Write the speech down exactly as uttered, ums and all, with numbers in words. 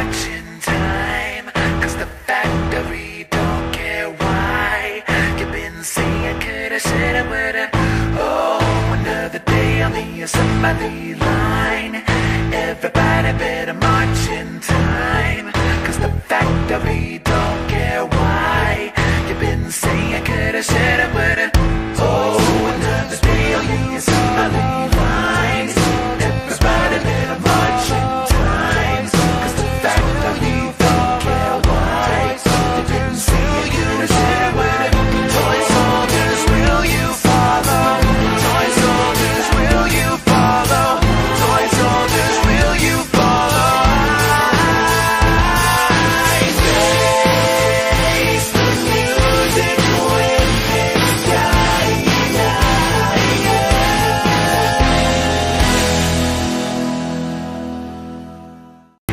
watching time, cause the factory don't care why. You've been saying coulda, shoulda, woulda. Oh, another day on the assembly line. Everybody better march